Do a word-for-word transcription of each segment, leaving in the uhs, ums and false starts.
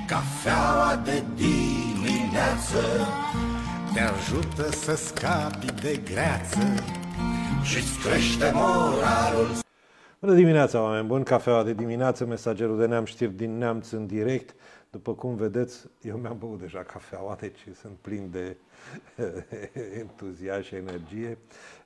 Cafeaua de dimineață te ajută să scapi de greață și-ți crește moralul. Bună dimineața, oameni buni! Cafeaua de dimineață, Mesagerul de Neamț, știri din Neamț în direct. După cum vedeți, eu mi-am băut deja cafeaua, deci sunt plin de entuziasm și energie.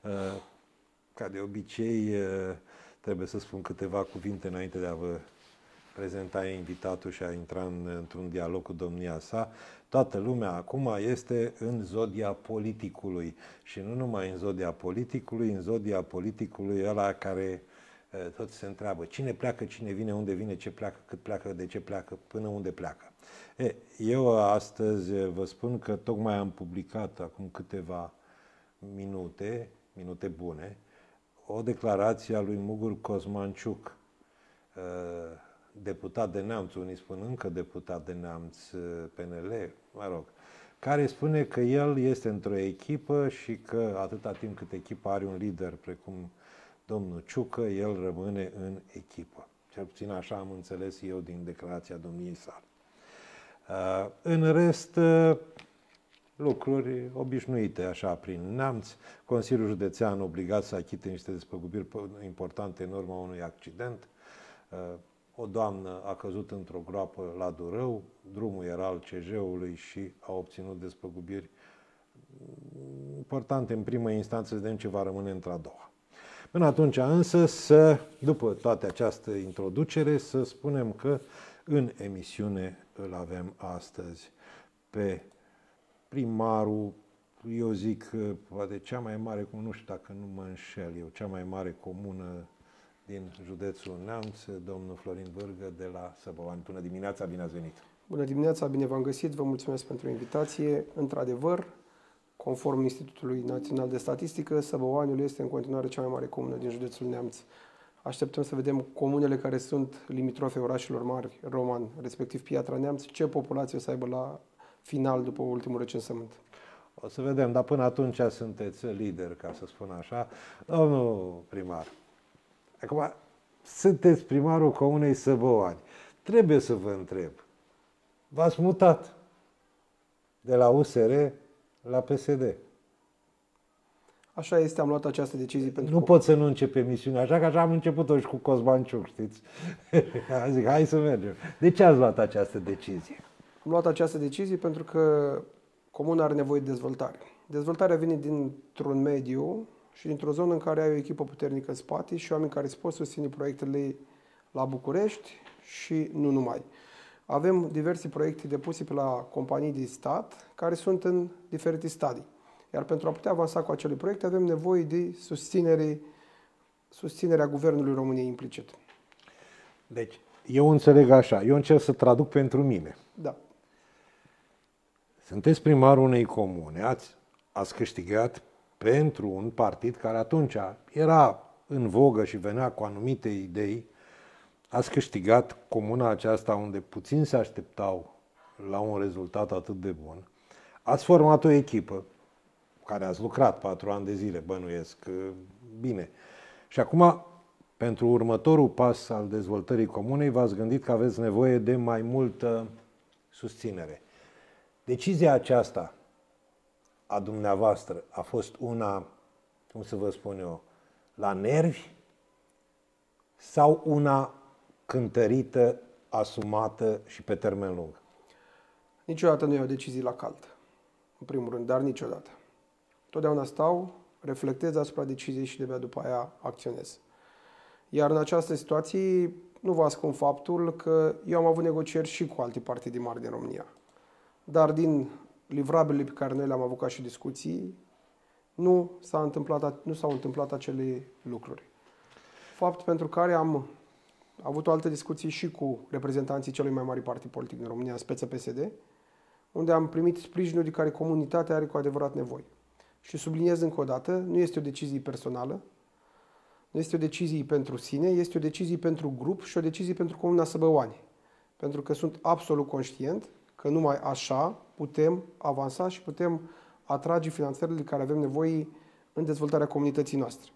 Ca de obicei, trebuie să spun câteva cuvinte înainte de a vă prezenta invitatul și a intra în, într-un dialog cu domnia sa. Toată lumea acum este în zodia politicului și nu numai în zodia politicului, în zodia politicului ăla care toți se întreabă cine pleacă, cine vine, unde vine, ce pleacă, cât pleacă, de ce pleacă, până unde pleacă. E, eu astăzi vă spun că tocmai am publicat acum câteva minute, minute bune, o declarație a lui Mugur Cosmanciuc, deputat de Neamț, unii spun încă deputat de Neamț, P N L, mă rog, care spune că el este într-o echipă și că atâta timp cât echipa are un lider precum domnul Ciucă, el rămâne în echipă. Cel puțin așa am înțeles eu din declarația domniei sale. În rest, lucruri obișnuite așa prin Neamț. Consiliul Județean obligat să achite niște despăgubiri importante în urma unui accident. O doamnă a căzut într-o groapă la Durău, drumul era al C J-ului și a obținut despăgubiri importante în primă instanță, să vedem ce va rămâne într-a doua. Până atunci însă, să, după toată această introducere, să spunem că în emisiune îl avem astăzi pe primarul, eu zic, poate cea mai mare, nu știu dacă nu mă înșel eu, cea mai mare comună din județul Neamț, domnul Florin Vârgă de la Săbăvani. Bună dimineața, bine ați venit! Bună dimineața, bine v-am găsit, vă mulțumesc pentru invitație. Într-adevăr, conform Institutului Național de Statistică, Săbăvaniul este în continuare cea mai mare comună din județul Neamț. Așteptăm să vedem comunele care sunt limitrofe orașelor mari, Roman, respectiv Piatra Neamț, ce populație o să aibă la final după ultimul recensământ. O să vedem, dar până atunci sunteți lider, ca să spun așa. Domnul primar, acum sunteți primarul comunei Săbăvani. Trebuie să vă întreb, v-ați mutat de la U S R la P S D. Așa este, am luat această decizie pentru... Nu pot să nu încep emisiunea așa, că așa am început-o și cu Cosmanciuc, știți? Zic, hai să mergem. De ce ați luat această decizie? Am luat această decizie pentru că comuna are nevoie de dezvoltare. Dezvoltarea vine dintr-un mediu și dintr-o zonă în care ai o echipă puternică în spate și oameni care îți pot susține proiectele la București și nu numai. Avem diverse proiecte depuse pe la companii de stat care sunt în diferite stadii. Iar pentru a putea avansa cu acele proiecte avem nevoie de susținere, susținerea Guvernului României implicit. Deci, eu înțeleg așa, eu încerc să traduc pentru mine. Da. Sunteți primarul unei comune, ați, ați câștigat pentru un partid care atunci era în vogă și venea cu anumite idei. Ați câștigat comuna aceasta unde puțin se așteptau la un rezultat atât de bun. Ați format o echipă cu care ați lucrat patru ani de zile, bănuiesc bine. Și acum, pentru următorul pas al dezvoltării comunei, v-ați gândit că aveți nevoie de mai multă susținere. Decizia aceasta a dumneavoastră a fost una, cum să vă spun eu, la nervi sau una cântărită, asumată și pe termen lung? Niciodată nu iau decizii la cald, în primul rând, dar niciodată. Totdeauna stau, reflectez asupra deciziei și de-abia după aia acționez. Iar în această situație nu vă ascund faptul că eu am avut negocieri și cu alte partide mari din România. Dar din livrabile pe care noi le-am avut ca și discuții, nu s-a întâmplat, nu s-au întâmplat acele lucruri. Fapt pentru care am a avut o altă discuție și cu reprezentanții celui mai mari partid politic din România, în speță P S D, unde am primit sprijinul de care comunitatea are cu adevărat nevoie. Și subliniez încă o dată, nu este o decizie personală, nu este o decizie pentru sine, este o decizie pentru grup și o decizie pentru Comuna Săbăvani. Pentru că sunt absolut conștient că numai așa putem avansa și putem atrage finanțările de care avem nevoie în dezvoltarea comunității noastre.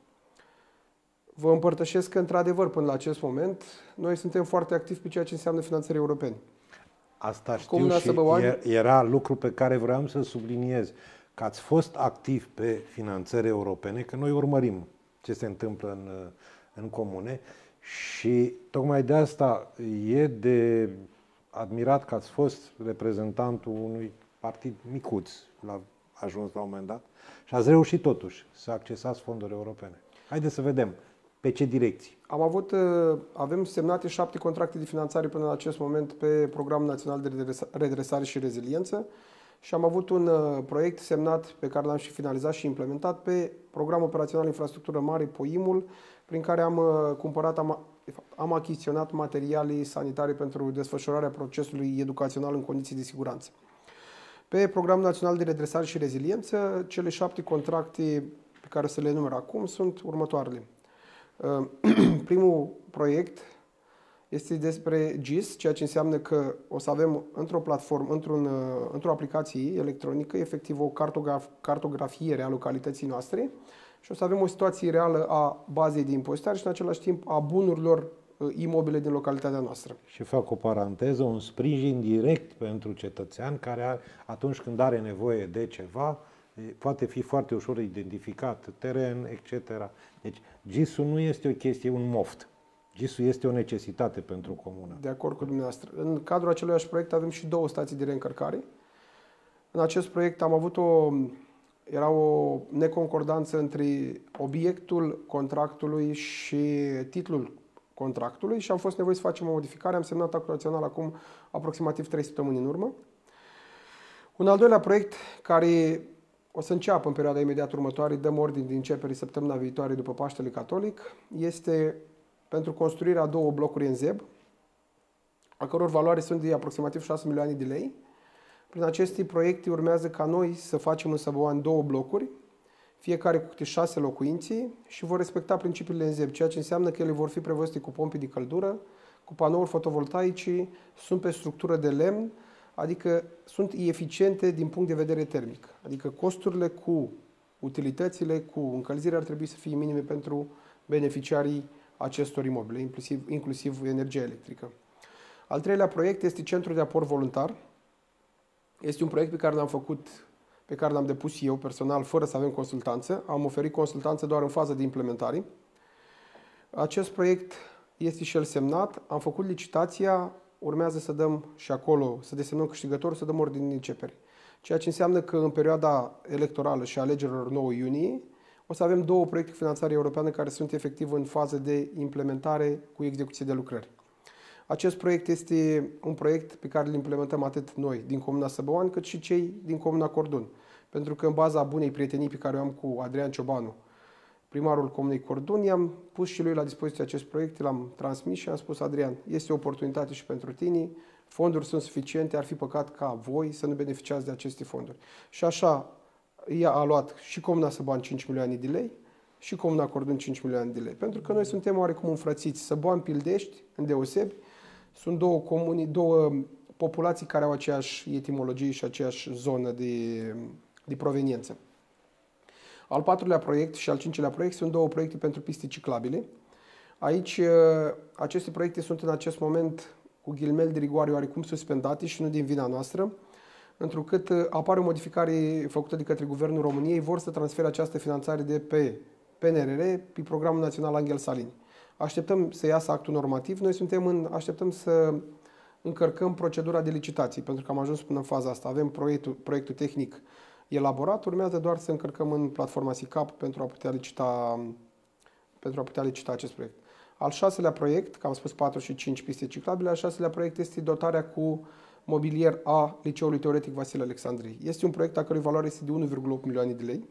Vă împărtășesc că, într-adevăr, până la acest moment, noi suntem foarte activi pe ceea ce înseamnă finanțări europene. Asta știu Comuna și Săbăoani. era lucru pe care vreau să subliniez. Că ați fost activ pe finanțări europene, că noi urmărim ce se întâmplă în, în comune și tocmai de asta e de admirat că ați fost reprezentantul unui partid micuț, l-a ajuns la un moment dat, și ați reușit totuși să accesați fonduri europene. Haideți să vedem pe ce direcții. Am avut, avem semnate șapte contracte de finanțare până în acest moment pe Programul Național de Redresare și Reziliență și am avut un proiect semnat pe care l-am și finalizat și implementat pe Programul Operațional Infrastructură Mare, POIM-ul, prin care am cumpărat, am, am achiziționat materiale sanitare pentru desfășurarea procesului educațional în condiții de siguranță. Pe Programul Național de Redresare și Reziliență, cele șapte contracte pe care să le enumer acum sunt următoarele. Primul proiect este despre G I S, ceea ce înseamnă că o să avem într-o platformă, într-un, într-o aplicație electronică, efectiv o cartograf, cartografiere a localității noastre și o să avem o situație reală a bazei de impozitare și în același timp a bunurilor imobile din localitatea noastră. Și fac o paranteză, un sprijin direct pentru cetățean care atunci când are nevoie de ceva, poate fi foarte ușor identificat, teren, et cetera. Deci G I S-ul nu este o chestie, un moft. G I S-ul este o necesitate pentru comună. De acord cu dumneavoastră. În cadrul aceluiași proiect avem și două stații de reîncărcare. În acest proiect am avut o, era o neconcordanță între obiectul contractului și titlul contractului și am fost nevoit să facem o modificare. Am semnat actul național acum aproximativ trei săptămâni în urmă. Un al doilea proiect care o să înceapă în perioada imediat următoare, dăm ordine de începere săptămâna viitoare după Paștele Catolic, este pentru construirea a două blocuri în Zeb, a căror valoare sunt de aproximativ șase milioane de lei. Prin aceste proiecte urmează ca noi să facem în Săbăoani două blocuri, fiecare cu câte șase locuințe și vor respecta principiile în Zeb, ceea ce înseamnă că ele vor fi prevăzute cu pompe de căldură, cu panouri fotovoltaice, sunt pe structură de lemn, adică sunt eficiente din punct de vedere termic. Adică costurile cu utilitățile, cu încălzirea ar trebui să fie minime pentru beneficiarii acestor imobile, inclusiv, inclusiv energia electrică. Al treilea proiect este Centrul de Aport Voluntar. Este un proiect pe care l-am făcut, pe care l-am depus eu personal, fără să avem consultanță. Am oferit consultanță doar în fază de implementare. Acest proiect este și el semnat. Am făcut licitația. Urmează să dăm și acolo, să desemnăm câștigătorul, să dăm ordine de începere. Ceea ce înseamnă că în perioada electorală și alegerilor nouă iunie o să avem două proiecte de finanțare europeană care sunt efectiv în fază de implementare cu execuție de lucrări. Acest proiect este un proiect pe care îl implementăm atât noi din Comuna Săbăoani, cât și cei din Comuna Cordon. Pentru că în baza bunei prietenii pe care o am cu Adrian Ciobanu, primarul Comunei Cordon, i-am pus și lui la dispoziție acest proiect, l-am transmis și am spus: Adrian, este o oportunitate și pentru tine, fonduri sunt suficiente, ar fi păcat ca voi să nu beneficiați de aceste fonduri. Și așa, ea a luat și Comuna Săbăoani cinci milioane de lei și Comuna Cordon cinci milioane de lei. Pentru că noi suntem oarecum înfrățiți. Săbăoani, Pildești, îndeosebi, sunt două comuni, două populații care au aceeași etimologie și aceeași zonă de, de proveniență. Al patrulea proiect și al cincilea proiect sunt două proiecte pentru piste ciclabile. Aici, aceste proiecte sunt în acest moment, cu ghilimele de rigoare, oarecum suspendate și nu din vina noastră, întrucât apare o modificare făcută de către Guvernul României, vor să transfere această finanțare de pe P N R R, pe Programul Național Angel Salini. Așteptăm să iasă actul normativ, noi suntem în, așteptăm să încărcăm procedura de licitații, pentru că am ajuns până în faza asta. Avem proiectul, proiectul tehnic elaborat, urmează doar să încărcăm în platforma SICAP pentru a putea licita, pentru a putea licita acest proiect. Al șaselea proiect, că am spus patru și cinci piste ciclabile, al șaselea proiect este dotarea cu mobilier a Liceului Teoretic Vasile Alexandrii. Este un proiect a cărui valoare este de unu virgulă opt milioane de lei.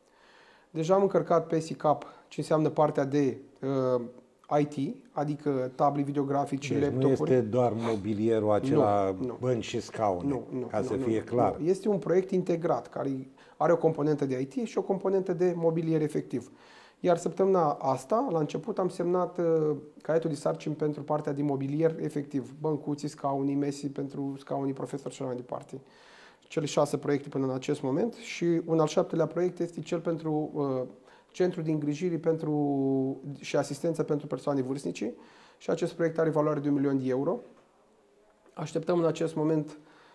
Deja am încărcat pe SICAP ce înseamnă partea de uh, I T, adică tablii videografice, deci laptopuri. Nu este doar mobilierul acela, nu, nu. bănci și scaune, nu, nu, ca nu, să nu, fie nu, clar. Nu. Este un proiect integrat care are o componentă de I T și o componentă de mobilier efectiv. Iar săptămâna asta, la început, am semnat uh, caietul de sarcini pentru partea de mobilier efectiv. Băncuții, scaunii, mesi pentru scaunii profesori și așa mai departe. Cele șase proiecte până în acest moment și un al șaptelea proiect este cel pentru uh, Centru de îngrijire pentru, și asistență pentru persoane vârstnice și acest proiect are valoare de un milion de euro. Așteptăm în acest moment,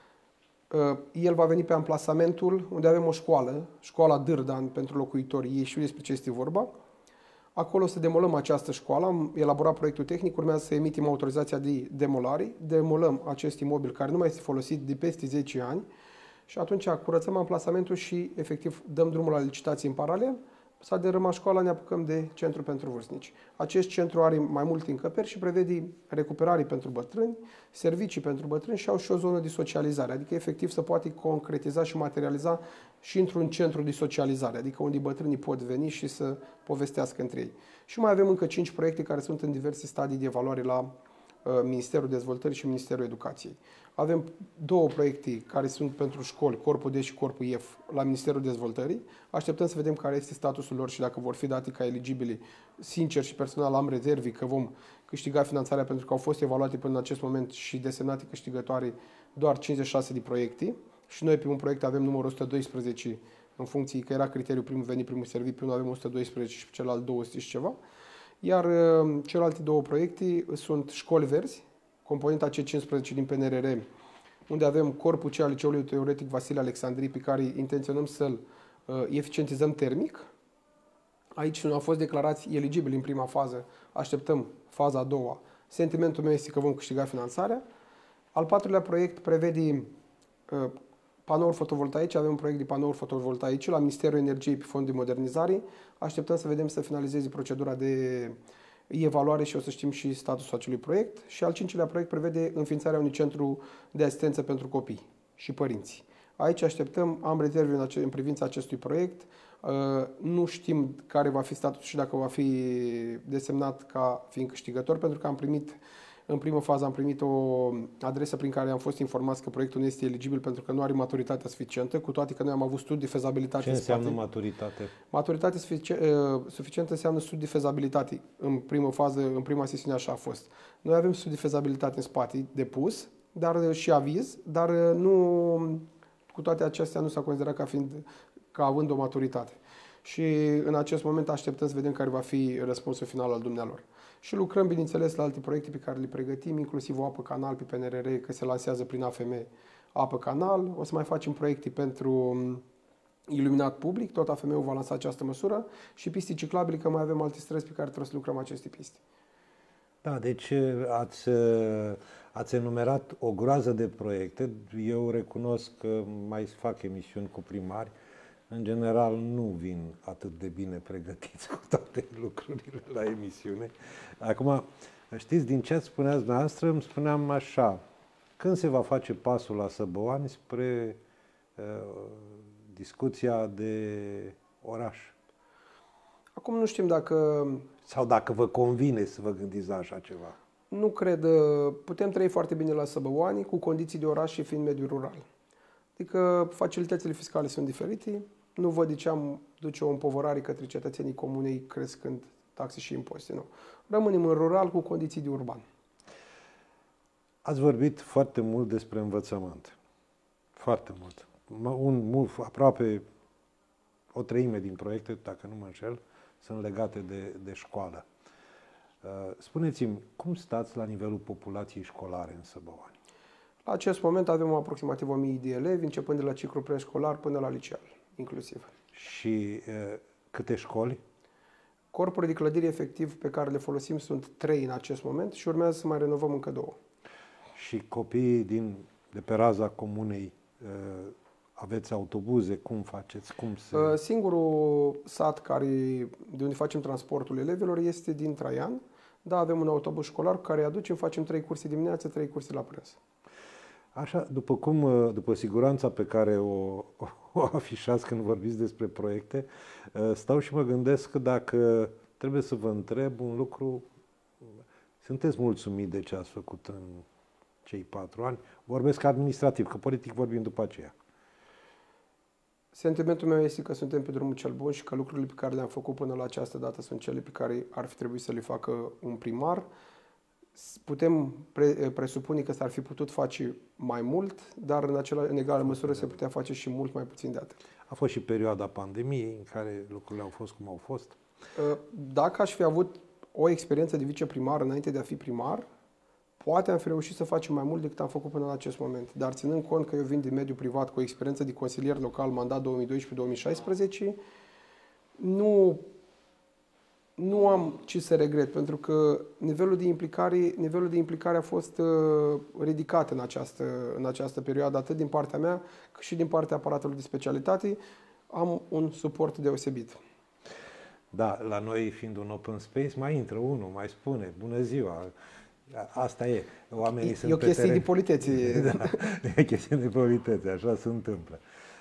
el va veni pe amplasamentul unde avem o școală, școala Dârdan pentru locuitorii ei, știu despre ce este vorba. Acolo o să demolăm această școală, am elaborat proiectul tehnic, urmează să emitem autorizația de demolare, demolăm acest imobil care nu mai este folosit de peste zece ani și atunci curățăm amplasamentul și efectiv dăm drumul la licitații în paralel. S-a dărâmat școala, ne apucăm de centru pentru vârstnici. Acest centru are mai multe încăperi și prevede recuperare pentru bătrâni, servicii pentru bătrâni și au și o zonă de socializare, adică efectiv să poate concretiza și materializa și într-un centru de socializare, adică unde bătrânii pot veni și să povestească între ei. Și mai avem încă cinci proiecte care sunt în diverse stadii de evaluare la uh, Ministerul Dezvoltării și Ministerul Educației. Avem două proiecte care sunt pentru școli, Corpul D și Corpul F, la Ministerul Dezvoltării. Așteptăm să vedem care este statusul lor și dacă vor fi date ca eligibili. Sincer și personal am rezervi că vom câștiga finanțarea pentru că au fost evaluate până în acest moment și desemnate câștigătoare doar cincizeci și șase de proiecte. Și noi pe un proiect avem numărul o sută doisprezece, în funcție că era criteriul primul venit, primul servit, pe unul avem o sută doisprezece și pe celălalt două sute și ceva. Iar uh, celelalte două proiecte sunt școli verzi, componenta C cincisprezece din P N R R, unde avem corpul C al Liceului Teoretic Vasile Alexandrii, pe care intenționăm să-l uh, eficientizăm termic. Aici nu au fost declarați eligibili în prima fază, așteptăm faza a doua. Sentimentul meu este că vom câștiga finanțarea. Al patrulea proiect prevede uh, panouri fotovoltaice, avem un proiect de panouri fotovoltaice la Ministerul Energiei pe fond de modernizare. Așteptăm să vedem să finalizeze procedura de evaluare și o să știm și statusul acelui proiect. Și al cincilea proiect prevede înființarea unui centru de asistență pentru copii și părinți. Aici așteptăm, am rezerve în, ace- în privința acestui proiect. Uh, nu știm care va fi statusul și dacă va fi desemnat ca fiind câștigător, pentru că am primit, în primă fază am primit o adresă prin care am fost informați că proiectul nu este eligibil pentru că nu are maturitatea suficientă, cu toate că noi am avut studii de fezabilitate. Ce în înseamnă spate. maturitate? Maturitate suficientă înseamnă studii de fezabilitate. În primă fază, în prima sesiune așa a fost. Noi avem studii de fezabilitate în spate depus, dar și aviz, dar nu, cu toate acestea nu s-a considerat ca fiind, ca având o maturitate. Și în acest moment așteptăm să vedem care va fi răspunsul final al dumnealor. Și lucrăm, bineînțeles, la alte proiecte pe care le pregătim, inclusiv o apă canal pe P N R R, că se lansează prin A F M apă canal. O să mai facem proiecte pentru iluminat public, tot A F M-ul va lansa această măsură, și piste ciclabile, că mai avem alte străzi pe care trebuie să lucrăm aceste piste. Da, deci ați, ați enumerat o groază de proiecte. Eu recunosc că mai fac emisiuni cu primari. În general nu vin atât de bine pregătiți cu toate lucrurile la emisiune. Acum, știți, din ce ați spuneați dumneavoastră, îmi spuneam așa, când se va face pasul la Săbăoani spre uh, discuția de oraș? Acum nu știm dacă... Sau dacă vă convine să vă gândiți la așa ceva. Nu cred. Putem trăi foarte bine la Săbăoani cu condiții de oraș și fiind mediul rural. Adică facilitățile fiscale sunt diferite. Nu văd de ce am duce o împovărare către cetățenii comunei crescând taxe și impozite. Nu. Rămânem în rural cu condiții de urban. Ați vorbit foarte mult despre învățământ. Foarte mult. Un, mult aproape o treime din proiecte, dacă nu mă înșel, sunt legate de, de școală. Spuneți-mi, cum stați la nivelul populației școlare în Săbăoani? La acest moment avem aproximativ o mie de elevi, începând de la ciclu preșcolar până la liceal, inclusiv. Și uh, câte școli? Corpuri de clădiri efectiv pe care le folosim sunt trei în acest moment și urmează să mai renovăm încă două. Și copiii din, de pe raza comunei, uh, aveți autobuze? Cum faceți? Cum se... Uh, singurul sat care, de unde facem transportul elevilor este din Traian. Da, avem un autobuz școlar care aducem, facem trei curse dimineața, trei curse la prânz. Așa, după cum, după siguranța pe care o, o afișați când vorbiți despre proiecte, stau și mă gândesc că dacă trebuie să vă întreb un lucru, sunteți mulțumit de ce ați făcut în cei patru ani? Vorbesc administrativ, că politic vorbim după aceea. Sentimentul meu este că suntem pe drumul cel bun și că lucrurile pe care le-am făcut până la această dată sunt cele pe care ar fi trebuit să le facă un primar. Putem pre, presupune că s-ar fi putut face mai mult, dar în, acela, în egală măsură se putea face și mult mai puțin de atât. A fost și perioada pandemiei în care lucrurile au fost cum au fost. Dacă aș fi avut o experiență de viceprimar înainte de a fi primar, Poate am fi reușit să facem mai mult decât am făcut până în acest moment, dar ținând cont că eu vin din mediul privat cu o experiență de consilier local, mandat două mii doisprezece două mii șaisprezece, nu, nu am ce să regret, pentru că nivelul de implicare, nivelul de implicare a fost uh, ridicat în această, în această perioadă, atât din partea mea, cât și din partea aparatului de specialitate. Am un suport deosebit. Da, la noi fiind un open space, mai intră unul, mai spune, bună ziua. Asta e. Oamenii e, sunt e o pe chestie teren. de politețe. Da, e o chestie de politețe, așa se întâmplă.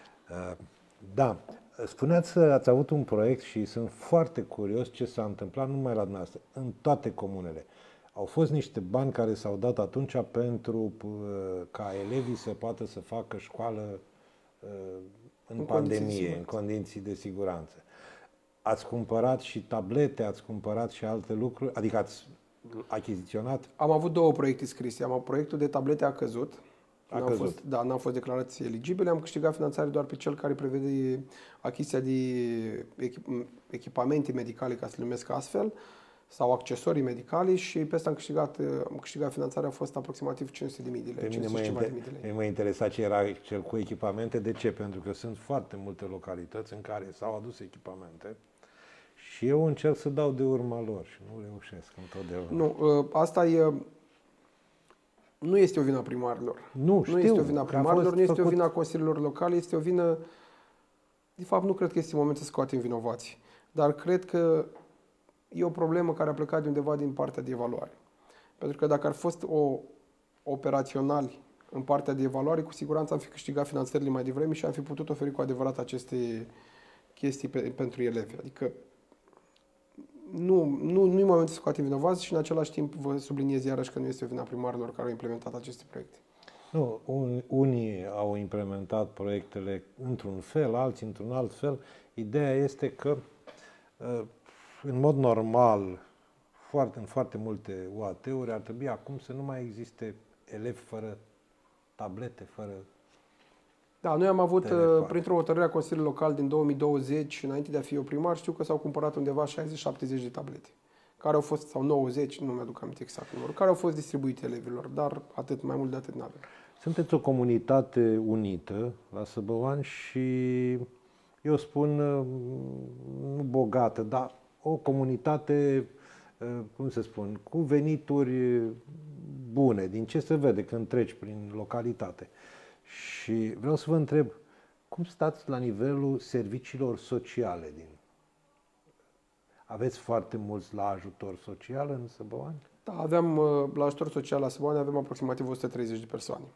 Da, spuneați, ați avut un proiect și sunt foarte curios ce s-a întâmplat numai la dumneavoastră, în toate comunele. Au fost niște bani care s-au dat atunci pentru ca elevii să poată să facă școală în, în pandemie, în condiții de siguranță. Ați cumpărat și tablete, ați cumpărat și alte lucruri, adică ați achiziționat? Am avut două proiecte scrise. Am avut proiectul de tablete a căzut. A n-am căzut. Fost, da, n-am fost declarați eligibile. Am câștigat finanțare doar pe cel care prevede achiziția de echipamente medicale, ca să le numesc astfel, sau accesorii medicale, și pe asta am câștigat, am câștigat finanțarea, a fost aproximativ cinci sute de mii de lei. Pe mine mă, inter- mă interesa ce era cel cu echipamente. De ce? Pentru că sunt foarte multe localități în care s-au adus echipamente și eu încerc să dau de urma lor și nu reușesc întotdeauna. Nu, asta e... Nu este o vină a primarilor. Nu, știu. Nu este o vină a primarilor, nu este făcut... o vină a consiliilor locale, este o vină... De fapt, nu cred că este moment să scoatem vinovații. Dar cred că e o problemă care a plecat de undeva din partea de evaluare. Pentru că dacă ar fost o operaționali în partea de evaluare, cu siguranță am fi câștigat finanțările mai devreme și am fi putut oferi cu adevărat aceste chestii pe, pentru elevi. Adică nu, nu, nu e momentul să scoatem vinovați și în același timp vă subliniez iarăși că nu este o vina primarilor care au implementat aceste proiecte. Nu, un, unii au implementat proiectele într-un fel, alții într-un alt fel. Ideea este că în mod normal, foarte, în foarte multe U A T-uri ar trebui acum să nu mai existe elevi fără tablete, fără... Da, noi am avut, telefoane. Printr-o hotărâre a Consiliului Local din două mii douăzeci, înainte de a fi eu primar, știu că s-au cumpărat undeva șaizeci șaptezeci de tablete, care au fost, sau nouăzeci, nu mi-aduc aminte exact numărul, care au fost distribuite elevilor, dar atât, mai mult de atât n-avem. Sunteți o comunitate unită la Săbăuani și eu spun, nu bogată, dar o comunitate, cum să spun, cu venituri bune, din ce se vede când treci prin localitate. Și vreau să vă întreb, cum stați la nivelul serviciilor sociale din... Aveți foarte mulți la ajutor social în Săbăuani? Da, aveam, la ajutor social la Săbăuani avem aproximativ o sută treizeci de persoane,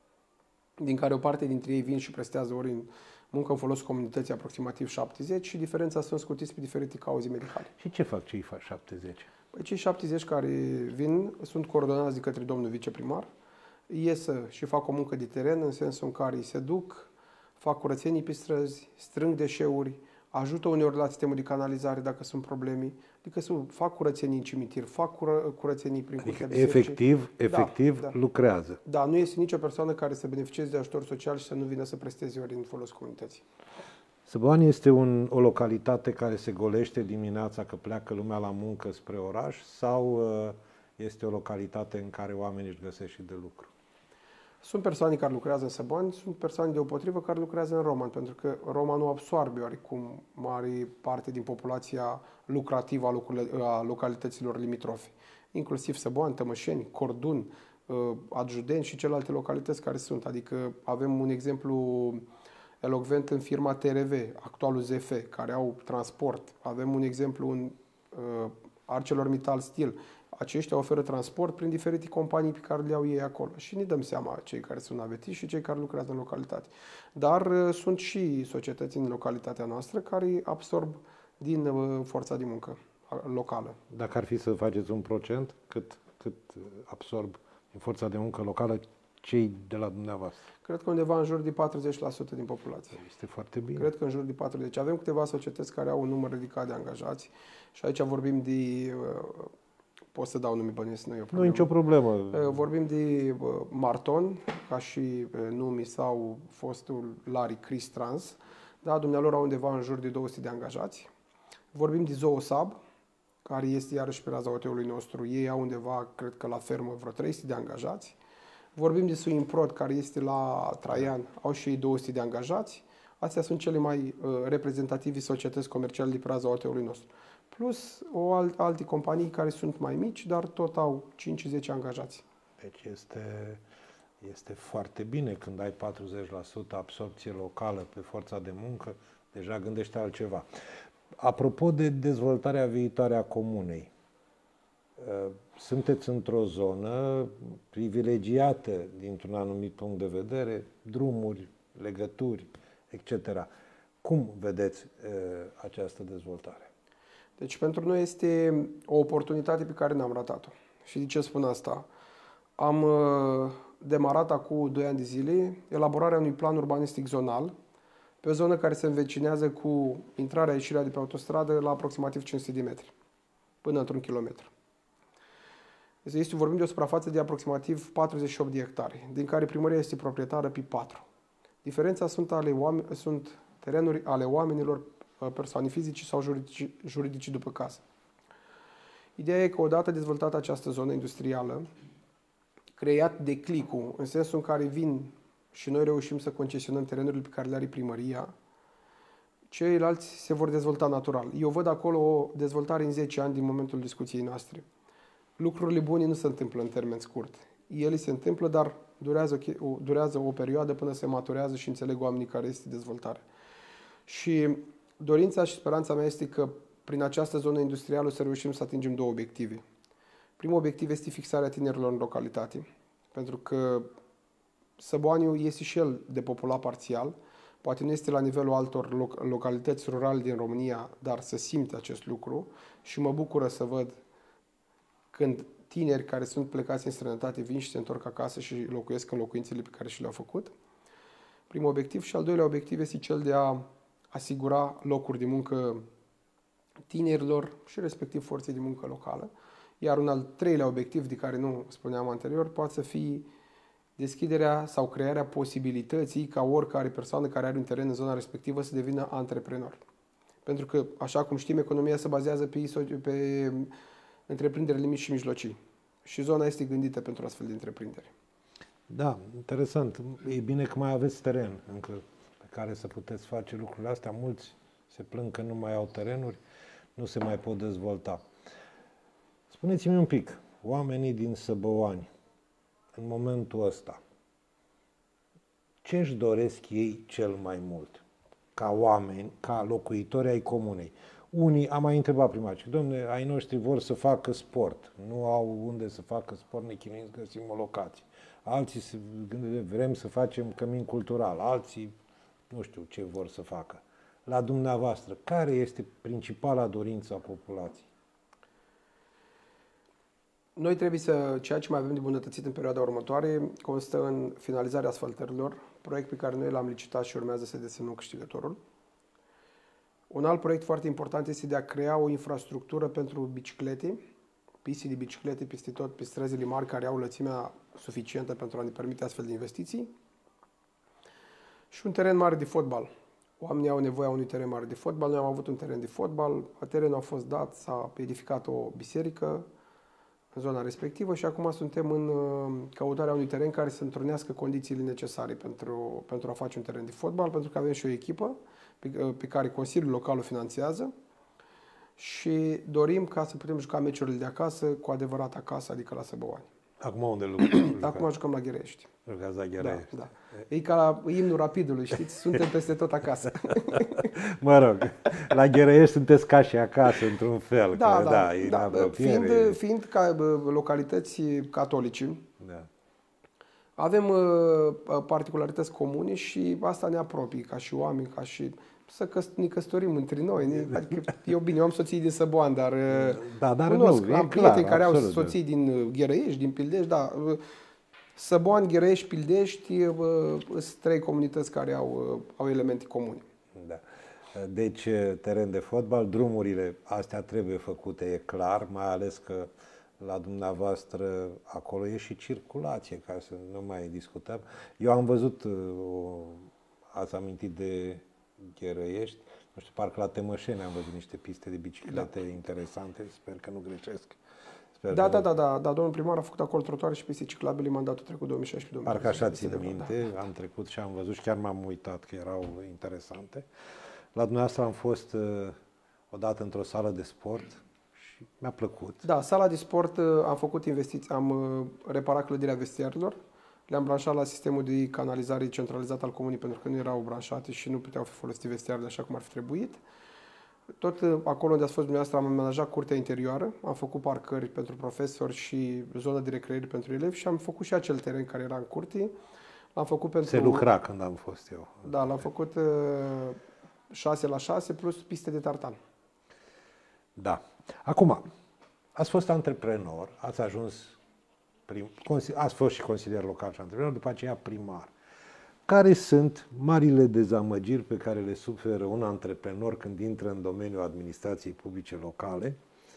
din care o parte dintre ei vin și prestează ori în muncă în folosul comunității, aproximativ șaptezeci, și diferența sunt scutiți pe diferite cauze medicale. Și ce fac cei șaptezeci? Păi cei șaptezeci care vin sunt coordonați de către domnul viceprimar, iesă și fac o muncă de teren, în sensul în care se duc, fac curățenii pe străzi, strâng deșeuri, ajută uneori la sistemul de canalizare dacă sunt probleme, adică fac curățenii în cimitir, fac cură, curățenii prin adică curtea efectiv, efectiv da, da. lucrează. Da, nu este nicio persoană care să beneficieze de ajutor social și să nu vină să presteze ori în folos comunității. Săbăuani este un, o localitate care se golește dimineața că pleacă lumea la muncă spre oraș sau este o localitate în care oamenii își găsesc și de lucru? Sunt persoane care lucrează în Săbăuani, sunt persoane deopotrivă care lucrează în Roman, pentru că Roman nu absorbe oarecum mare parte din populația lucrativă a localităților limitrofe, inclusiv Săbăuani, Tămășeni, Cordun, Adjudeni și celelalte localități care sunt. Adică avem un exemplu elocvent în firma T R V, actualul Z F, care au transport. Avem un exemplu în uh, ArcelorMittal Steel. Aceștia oferă transport prin diferite companii pe care le au ei acolo. Și ne dăm seama cei care sunt navetiști și cei care lucrează în localitate. Dar uh, sunt și societăți în localitatea noastră care absorb din uh, forța de muncă locală. Dacă ar fi să faceți un procent, cât, cât absorb din forța de muncă locală cei de la dumneavoastră? Cred că undeva în jur de patruzeci la sută din populație. Este foarte bine. Cred că în jur de patruzeci la sută. Avem câteva societăți care au un număr ridicat de angajați și aici vorbim de... Pot să dau nume bănuiesc, nu e o problemă. Nu e nicio problemă. Vorbim de Marton, ca și nume, sau fostul Larry Chris Trans. Da, dumnealor au undeva în jur de două sute de angajați. Vorbim de Zoosab, care este iarăși pe raza O T Ului nostru. Ei au undeva, cred că la fermă, vreo trei sute de angajați. Vorbim de Suimprot, care este la Traian, au și ei două sute de angajați. Astea sunt cele mai uh, reprezentativi societăți comerciale de pe raza O T Ului nostru. Plus o alt, alte companii care sunt mai mici, dar tot au cinci zece angajați. Deci este, este foarte bine când ai patruzeci la sută absorpție locală pe forța de muncă, deja gândește altceva. Apropo de dezvoltarea viitoare a comunei, sunteți într-o zonă privilegiată dintr-un anumit punct de vedere, drumuri, legături, et cetera. Cum vedeți această dezvoltare? Deci pentru noi este o oportunitate pe care n-am ratat-o. Și de ce spun asta? Am demarat acum doi ani de zile elaborarea unui plan urbanistic zonal pe o zonă care se învecinează cu intrarea, ieșirea de pe autostradă la aproximativ cinci sute de metri, până într-un kilometru. Deci este, vorbim de o suprafață de aproximativ patruzeci și opt de hectare, din care primăria este proprietară pe patru. Diferența sunt, ale oameni, sunt terenuri ale oamenilor, persoane fizice sau juridici, juridici după casă. Ideea e că odată dezvoltată această zonă industrială, creat declicul, în sensul în care vin și noi reușim să concesionăm terenurile pe care le are primăria, ceilalți se vor dezvolta natural. Eu văd acolo o dezvoltare în zece ani din momentul discuției noastre. Lucrurile bune nu se întâmplă în termen scurt. Ele se întâmplă, dar durează o, durează o perioadă până se maturează și înțeleg oamenii care este dezvoltarea. Și dorința și speranța mea este că prin această zonă industrială să reușim să atingem două obiective. Primul obiectiv este fixarea tinerilor în localitate, pentru că Săboaniu este și el depopulat parțial, poate nu este la nivelul altor loc- localități rurale din România, dar se simte acest lucru și mă bucură să văd când tineri care sunt plecați în străinătate vin și se întorc acasă și locuiesc în locuințele pe care și le-au făcut. Primul obiectiv și al doilea obiectiv este cel de a asigura locuri de muncă tinerilor și respectiv forței de muncă locală. Iar un al treilea obiectiv, de care nu spuneam anterior, poate să fie deschiderea sau crearea posibilității ca oricare persoană care are un teren în zona respectivă să devină antreprenor. Pentru că, așa cum știm, economia se bazează pe, pe întreprinderile mici și mijlocii. Și zona este gândită pentru astfel de întreprinderi. Da, interesant. E bine că mai aveți teren încă pe care să puteți face lucrurile astea. Mulți se plâng că nu mai au terenuri, nu se mai pot dezvolta. Spuneți-mi un pic, oamenii din Săbăoani, în momentul ăsta, ce își doresc ei cel mai mult? Ca oameni, ca locuitori ai comunei. Unii, am mai întrebat prima dată, dom'le, ai noștri vor să facă sport, nu au unde să facă sport, ne chinuim să găsim o locație. Alții se gândesc, vrem să facem cămin cultural, alții nu știu ce vor să facă. La dumneavoastră, care este principala dorință a populației? Noi trebuie să, ceea ce mai avem de bunătățit în perioada următoare, constă în finalizarea asfaltărilor, proiect pe care noi l-am licitat și urmează să desemnăm câștigătorul. Un alt proiect foarte important este de a crea o infrastructură pentru biciclete, piste de biciclete peste tot, pe străzile mari care au lățimea suficientă pentru a ne permite astfel de investiții. Și un teren mare de fotbal. Oamenii au nevoie de unui teren mare de fotbal. Noi am avut un teren de fotbal, terenul a fost dat, s-a edificat o biserică în zona respectivă și acum suntem în căutarea unui teren care să întrunească condițiile necesare pentru, pentru a face un teren de fotbal, pentru că avem și o echipă pe, pe care Consiliul Local o finanțează și dorim ca să putem juca meciurile de acasă, cu adevărat acasă, adică la Săbăoani. Acum unde lucrăm? Acum jucăm la Gherești. Jucați la Gherești. Da, da. E ca la imnul Rapidului, știți? Suntem peste tot acasă. Mă rog, la Gherești sunteți ca și acasă, într-un fel. Da, că, da, da, e da. da Fiind, fiind ca localități catolice, da. avem uh, particularități comune și asta ne apropie ca și oameni, ca și să căs- ne căsătorim între noi. Ne, adică eu bine, eu am soții din Săboan, dar, da, dar cunosc, nu, am prieteni care au soții din Ghereiești, din Pildești, da. Săboan, Ghereiești, Pildești, sunt trei comunități care au, au elemente comune. Da. Deci, teren de fotbal, drumurile astea trebuie făcute, e clar, mai ales că la dumneavoastră acolo e și circulație, ca să nu mai discutăm. Eu am văzut, ați amintit de Ghereiești, Nu știu, parcă la Tămășeni am văzut niște piste de biciclete da. interesante, sper că nu greșesc. Sper da, că... da, da, da, da, domnul primar a făcut acolo trotuare și piste ciclabile mandatul trecut două mii șaisprezece două mii Parcă paisprezece. așa țin minte, da. Am trecut și am văzut și chiar m-am uitat că erau interesante. La dumneavoastră am fost uh, odată într-o sală de sport și mi-a plăcut. Da, sala de sport uh, am făcut investiții, am uh, reparat clădirea vestiarilor, le-am branșat la sistemul de canalizare centralizat al comunii pentru că nu erau branșate și nu puteau fi folosite vestiarele așa cum ar fi trebuit. Tot uh, acolo unde a fost dumneavoastră am amenajat curtea interioară, am făcut parcări pentru profesori și zonă de recreere pentru elevi și am făcut și acel teren care era în curte. L-am făcut pentru... Se lucra când am fost eu. Da, l-am făcut uh, șase la șase plus piste de tartan. Da. Acum, ați fost antreprenor, ați ajuns, prim, ați fost și consilier local și antreprenor, după aceea primar. Care sunt marile dezamăgiri pe care le suferă un antreprenor când intră în domeniul administrației publice locale?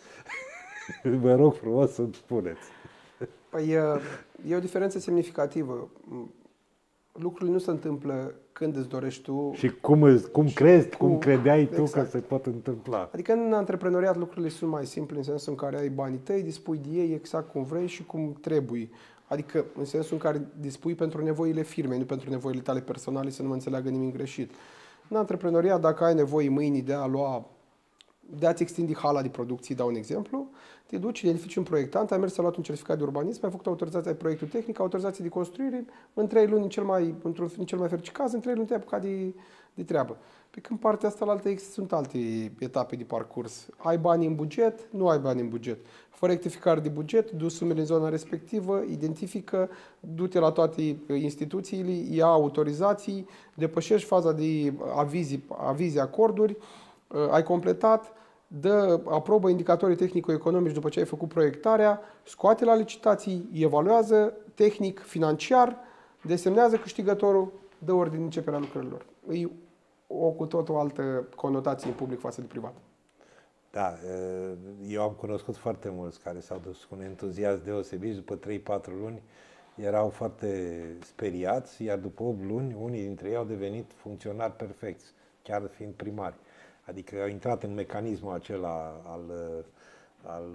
Vă rog frumos să-mi spuneți. Păi e o diferență semnificativă. Lucrurile nu se întâmplă când îți dorești tu. Și cum, cum crezi, cu, cum credeai tu exact. că se pot întâmpla. Adică în antreprenoriat lucrurile sunt mai simple, în sensul în care ai banii tăi, dispui de ei exact cum vrei și cum trebuie. Adică în sensul în care dispui pentru nevoile firmei, nu pentru nevoile tale personale, să nu mă înțeleagă nimic greșit. În antreprenoriat, dacă ai nevoie mâini de a lua, de a-ți extinde hala de producție, dau un exemplu, te duci, identifici un proiectant, ai mers să luat un certificat de urbanism, ai făcut autorizația de proiectul tehnic, autorizație de construire, în trei luni, în cel mai, într-un în cel mai fericit caz, în trei luni te-ai apucat de, de treabă. Pe când partea asta la altă sunt alte etape de parcurs. Ai bani în buget, nu ai bani în buget. Fără rectificare de buget, du sumele în zona respectivă, identifică, du-te la toate instituțiile, ia autorizații, depășești faza de avizi, avizi acorduri, ai completat, dă, aprobă indicatorii tehnico-economici după ce ai făcut proiectarea, scoate la licitații, evaluează tehnic, financiar, desemnează câștigătorul, dă ordine de începerea lucrărilor. E o cu tot o altă conotație în public față de privat. Da, eu am cunoscut foarte mulți care s-au dus cu un entuziasm deosebit și după trei patru luni erau foarte speriați, iar după opt luni unii dintre ei au devenit funcționari perfecți, chiar fiind primari. Adică au intrat în mecanismul acela al, al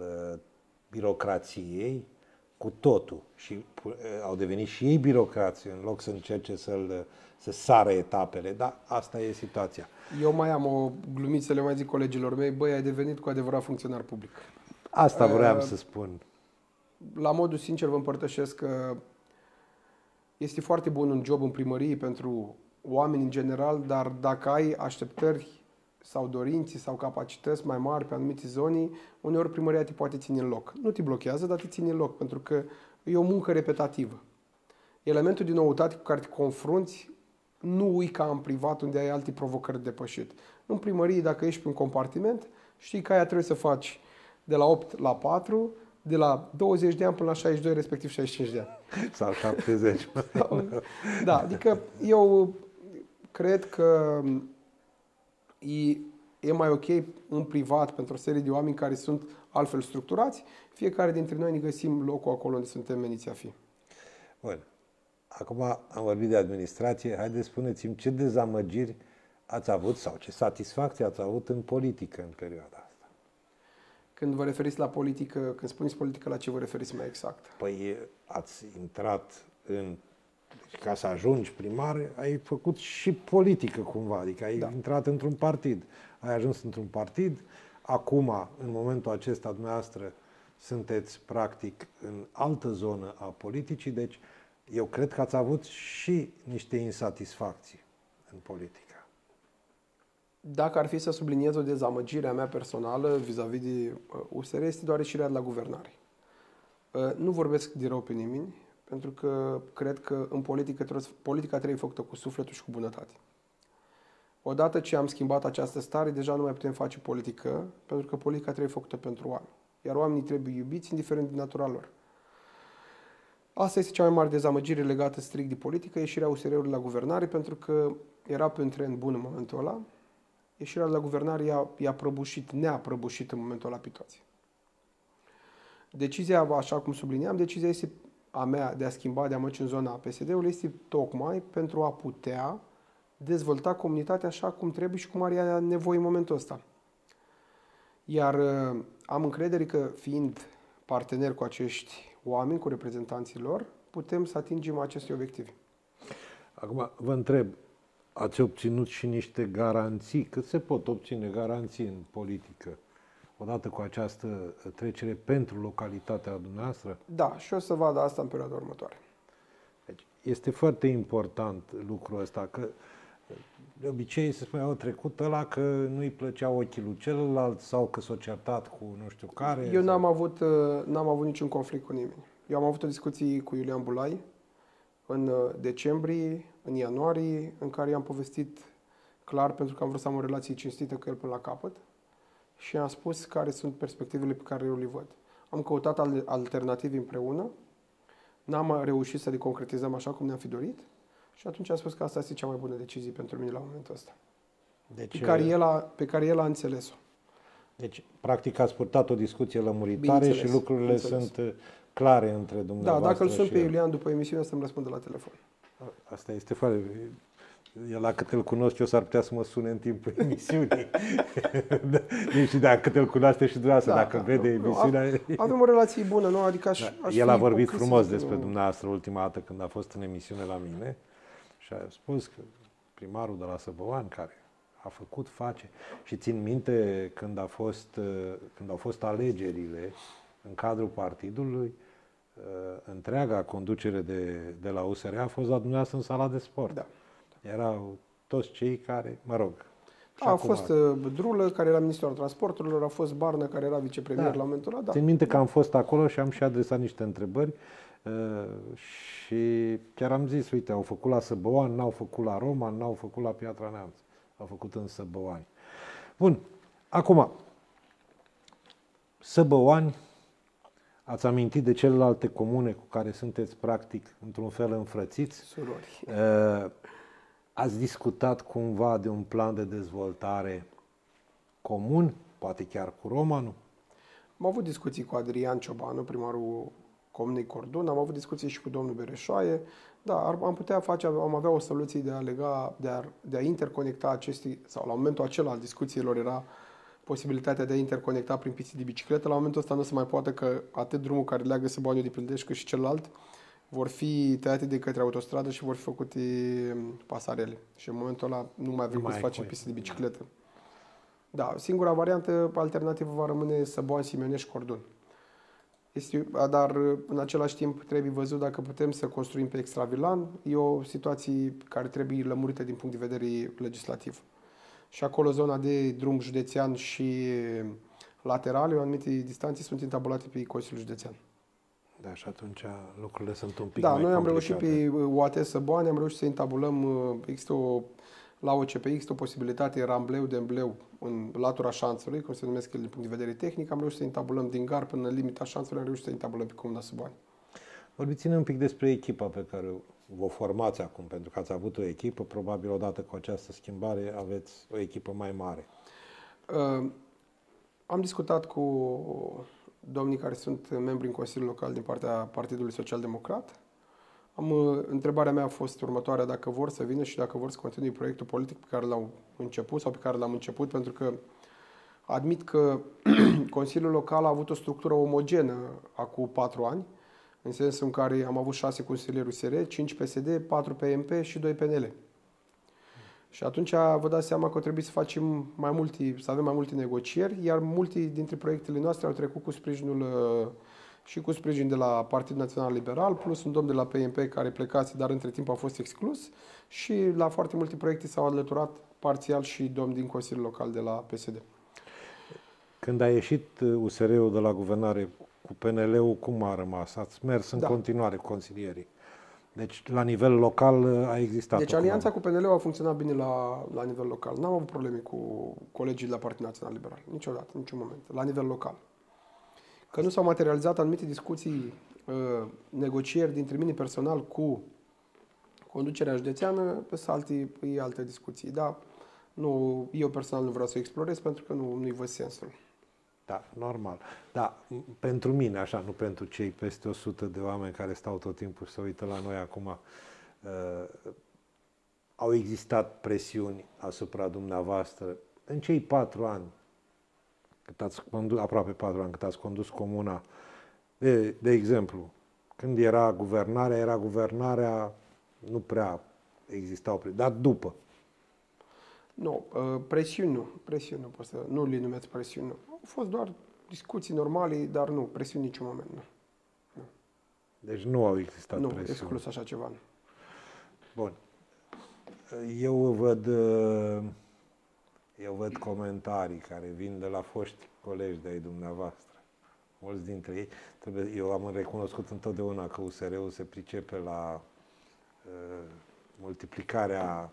birocrației cu totul și au devenit și ei birocrați în loc să încerce să-l, să sară etapele, dar asta e situația. Eu mai am o glumiță, le mai zic colegilor mei, băi, ai devenit cu adevărat funcționar public. Asta vreau uh, să spun. La modul sincer vă împărtășesc că este foarte bun un job în primărie pentru oameni în general, dar dacă ai așteptări sau dorințe sau capacități mai mari pe anumite zone, uneori primăria te poate ține în loc. Nu te blochează, dar te ține în loc, pentru că e o muncă repetativă. Elementul de noutate cu care te confrunți nu ui ca în privat, unde ai alte provocări de depășit. În primărie, dacă ești pe un compartiment, știi că aia trebuie să faci de la opt la patru, de la douăzeci de ani până la șaizeci și doi, respectiv șaizeci și cinci de ani. Sau șaptezeci. Da, adică eu cred că e, e mai ok în privat pentru o serie de oameni care sunt altfel structurați. Fiecare dintre noi ne găsim locul acolo unde suntem meniți a fi. Bun. Acum am vorbit de administrație. Haideți, spuneți-mi ce dezamăgiri ați avut sau ce satisfacție ați avut în politică în perioada asta. Când vă referiți la politică, când spuneți politică, la ce vă referiți mai exact? Păi ați intrat în... Deci, ca să ajungi primar, ai făcut și politică cumva, adică ai da. intrat într-un partid. Ai ajuns într-un partid, acum, în momentul acesta, dumneavoastră, sunteți practic în altă zonă a politicii, deci eu cred că ați avut și niște insatisfacții în politică. Dacă ar fi să subliniez o dezamăgire a mea personală vis-a-vis de U S R, este doar ieșirea de la guvernare. Nu vorbesc de rău pe nimeni, pentru că cred că în politică trebuie, politica trebuie făcută cu sufletul și cu bunătate. Odată ce am schimbat această stare, deja nu mai putem face politică, pentru că politica trebuie făcută pentru oameni. Iar oamenii trebuie iubiți, indiferent de natura lor. Asta este cea mai mare dezamăgire legată strict de politică, ieșirea U S R-ului la guvernare, pentru că era pe un trend bun în momentul ăla. Ieșirea la guvernare i-a, i-a prăbușit, ne-a prăbușit în momentul ăla pe toți. Decizia, așa cum subliniam, decizia este a mea de a schimba, de a mă duce în zona P S D-ului, este tocmai pentru a putea dezvolta comunitatea așa cum trebuie și cum are ea nevoie în momentul ăsta. Iar am încredere că, fiind parteneri cu acești oameni, cu reprezentanții lor, putem să atingem aceste obiective. Acum vă întreb, ați obținut și niște garanții? Cât se pot obține garanții în politică odată cu această trecere pentru localitatea dumneavoastră? Da, și o să vadă asta în perioada următoare. Deci, este foarte important lucrul ăsta, că de obicei se spune, au trecut ăla că nu-i plăcea ochii lui celălalt sau că s-a certat cu nu știu care. Eu sau... n-am avut, n-am avut niciun conflict cu nimeni. Eu am avut o discuție cu Iulian Bulai în decembrie, în ianuarie, în care i-am povestit clar, pentru că am vrut să am o relație cinstită cu el până la capăt și am spus care sunt perspectivele pe care eu le văd. Am căutat alternative împreună, n-am reușit să le concretizăm așa cum ne-am fi dorit și atunci am spus că asta este cea mai bună decizie pentru mine la momentul ăsta. Deci, pe, care el a, pe care el a înțeles-o. Deci, practic, ați purtat o discuție lămuritoare și lucrurile sunt clare între dumneavoastră. Da, dacă îl sun și pe Iulian după emisiune, să-mi răspundă la telefon. Asta este foarte... El, la cât îl cunosc eu, s-ar putea să mă sune în timpul emisiunii. Deci, dacă îl cunoaște și dumneavoastră, da, dacă da, vede nu, emisiunea... Avem o relație bună, nu? Adică aș, da, aș el a vorbit ipocrit frumos să despre nu... dumneavoastră ultima dată când a fost în emisiune la mine și a spus că primarul de la Săbăoani, care a făcut, face. Și țin minte când, a fost, când au fost alegerile în cadrul partidului, întreaga conducere de, de la U S R a fost la dumneavoastră în sala de sport. Da. Erau toți cei care, mă rog... A, a fost uh, Drulă, care era ministrul transporturilor, a fost Barnă, care era vicepremier da. la momentul ăla. Da. Țin minte că am fost acolo și am și adresat niște întrebări uh, și chiar am zis, uite, au făcut la Săbăoani, n-au făcut la Roman, n-au făcut la Piatra Neamț. Au făcut în Săbăoani. Bun, acum, Săbăoani, ați amintit de celelalte comune cu care sunteți practic într-un fel înfrățiți. Surori. Uh, ați discutat cumva de un plan de dezvoltare comun, poate chiar cu Romanul? Am avut discuții cu Adrian Ciobanu, primarul Comunei Cordon, am avut discuții și cu domnul Bereșoaie. Da, am putea face, am avea o soluție de a lega, de a, de a interconecta acestii, sau la momentul acela al discuțiilor era posibilitatea de a interconecta prin piste de bicicletă. La momentul ăsta nu se mai poate, că atât drumul care leagă Săbăoaniul de Pildești cât și celălalt vor fi tăiate de către autostradă și vor fi făcute pasarele. Și în momentul ăla nu mai avem cum să facem piste de bicicletă. Da, singura variantă alternativă va rămâne Săbăoani, Simionești, Cordon. Este, dar în același timp trebuie văzut dacă putem să construim pe extravilan. E o situație care trebuie lămurită din punct de vedere legislativ. Și acolo zona de drum județean și laterale, în anumite distanțe, sunt intabulate pe Consiliul Județean. Da, și atunci lucrurile sunt un pic da, mai noi complicate. am reușit pe U A T Săbăoani, am reușit să intabulăm, există o, la O C P există o posibilitate rambleu de embleu în latura șanțului, cum se numesc el din punct de vedere tehnic, am reușit să intabulăm din gar până în limita șanțului, am reușit să intabulăm pe Comuna Săbăoani. Vorbiți-ne un pic despre echipa pe care vă formați acum, pentru că ați avut o echipă, probabil odată cu această schimbare aveți o echipă mai mare. Uh, am discutat cu domnii care sunt membri în Consiliul Local din partea Partidului Social Democrat. Am, întrebarea mea a fost următoarea, dacă vor să vină și dacă vor să continue proiectul politic pe care l-au început sau pe care l-am început, pentru că admit că Consiliul Local a avut o structură omogenă acum patru ani, în sensul în care am avut șase consilieri U S R, cinci P S D, patru P M P și doi P N L. Și atunci vă dați seama că trebuie să facem mai multe, să avem mai multe negocieri, iar multe dintre proiectele noastre au trecut cu sprijinul și cu sprijin de la Partidul Național Liberal, plus un domn de la P M P care plecase, dar între timp a fost exclus, și la foarte multe proiecte s-au alăturat parțial și domn din Consiliul Local de la P S D. Când a ieșit U S R-ul de la guvernare cu P N L-ul, cum a rămas? Ați mers în da. continuare cu consilierii. Deci, la nivel local a existat. Deci, alianța cu P N L-ul a funcționat bine la, la nivel local. N-am avut probleme cu colegii de la Partidul Național Liberal. Niciodată, în niciun moment. La nivel local. Că nu s-au materializat anumite discuții, negocieri dintre mine personal cu conducerea județeană, pe alte, pe alte discuții. Dar nu, eu personal nu vreau să explorez pentru că nu, nu-i văd sensul. Da, normal. Da, pentru mine, așa, nu pentru cei peste o sută de oameni care stau tot timpul și se uită la noi acum. au existat presiuni asupra dumneavoastră în cei patru ani, cât ați condus, aproape patru ani, cât ați condus comuna, de, de exemplu, când era guvernarea, era guvernarea, nu prea existau presiuni, dar după. Nu, presiuni nu, presiuni nu pot să, nu le numeți presiuni, nu. Au fost doar discuții normale, dar nu, presiuni în niciun moment, nu. nu. Deci nu au existat nu, presiuni. Nu, exclus așa ceva, nu. Bun. Eu văd, eu văd comentarii care vin de la foști colegi de ai dumneavoastră. Mulți dintre ei, trebuie, eu am recunoscut întotdeauna că U S R-ul se pricepe la uh, multiplicarea